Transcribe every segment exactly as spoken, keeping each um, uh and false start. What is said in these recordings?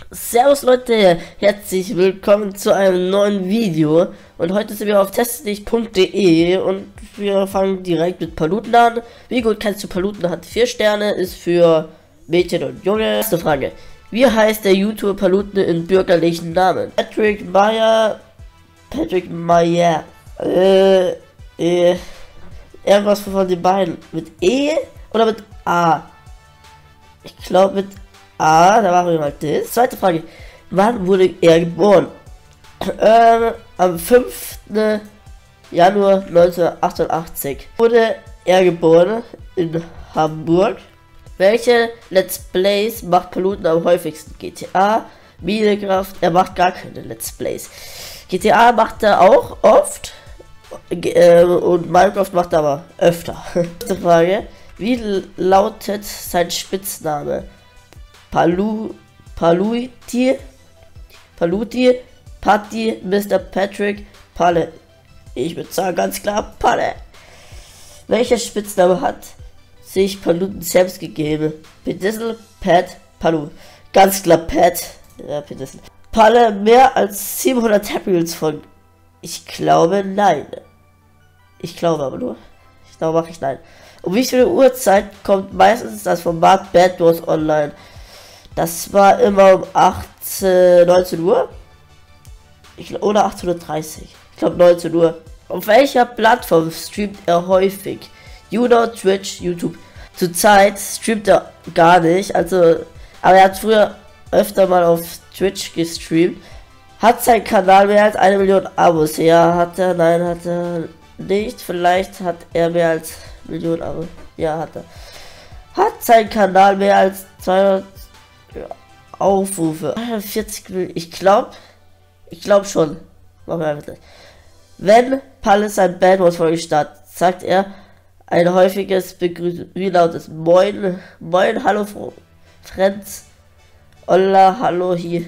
Servus Leute, herzlich willkommen zu einem neuen Video. Und heute sind wir auf testedich punkt de und wir fangen direkt mit Paluten an. Wie gut kennst du Paluten? Hat vier Sterne, ist für Mädchen und Junge. Erste Frage: Wie heißt der YouTuber Paluten in bürgerlichen Namen? Patrick Meyer. Patrick Meyer. Äh, äh, irgendwas von den beiden. Mit E oder mit A? Ich glaube mit Ah, da machen wir mal das. Zweite Frage: Wann wurde er geboren? Ähm, am fünften Januar neunzehnhundertachtundachtzig wurde er geboren in Hamburg. Welche Let's Plays macht Paluten am häufigsten? G T A, Minecraft, er macht gar keine Let's Plays. G T A macht er auch oft äh, und Minecraft macht er aber öfter. Nächste Frage: Wie lautet sein Spitzname? Palu, Paluti, Paluti, Patti, Mister Patrick, Palle. Ich würde sagen ganz klar Palle. Welcher Spitzname hat sich Paluten selbst gegeben? Pedissel, Pat, Palu. Ganz klar Pat. Ja, Pedissel. Palle mehr als siebenhundert Happy Wheels von. Ich glaube nein. Ich glaube aber nur. Ich glaube mache ich nein. Um wie viele Uhrzeit kommt meistens das Format Bad Wars online? Das war immer um achtzehn, neunzehn Uhr. Ich, oder achtzehn Uhr dreißig. Ich glaube neunzehn Uhr. Auf welcher Plattform streamt er häufig? YouNow, Twitch, YouTube. Zurzeit streamt er gar nicht. Also, aber er hat früher öfter mal auf Twitch gestreamt. Hat sein Kanal mehr als eine Million Abos? Ja, hat er. Nein, hat er nicht. Vielleicht hat er mehr als eine Million Abos. Ja, hat er. Hat sein Kanal mehr als zweihundert Aufrufe? vierzig Millionen. Ich glaube, ich glaube schon. Machen wir einfach das. Wenn Palle sein Bad Wars Folge startet, sagt er ein häufiges Begrüßen. Wie lautet Moin, Moin, hallo Friends. Hola, hallo hier.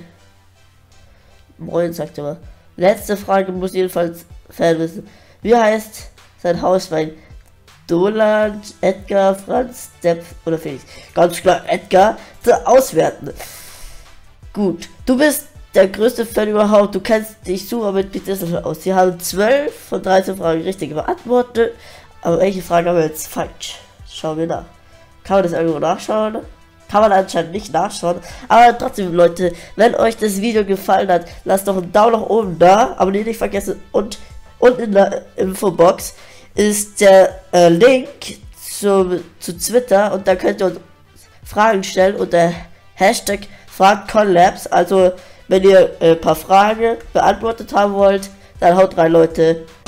Moin, sagt er mal. Letzte Frage muss jedenfalls Fan wissen. Wie heißt sein Hauswein? Dolan, Edgar, Franz, Depp oder Felix? Ganz klar Edgar. Zu auswerten. Gut, du bist der größte Fan überhaupt. Du kennst dich super mit Pedissel aus. Sie haben zwölf von dreizehn Fragen richtig beantwortet. Aber welche Frage haben wir jetzt falsch? Schauen wir nach. Kann man das irgendwo nachschauen? Kann man anscheinend nicht nachschauen. Aber trotzdem, Leute, wenn euch das Video gefallen hat, lasst doch einen Daumen nach oben da. Abonnieren nicht vergessen. Und, und in der Infobox ist der äh, Link zu, zu Twitter. Und da könnt ihr uns Fragen stellen unter Hashtag FragConLabs. Also wenn ihr ein äh, paar Fragen beantwortet haben wollt, dann haut rein, Leute.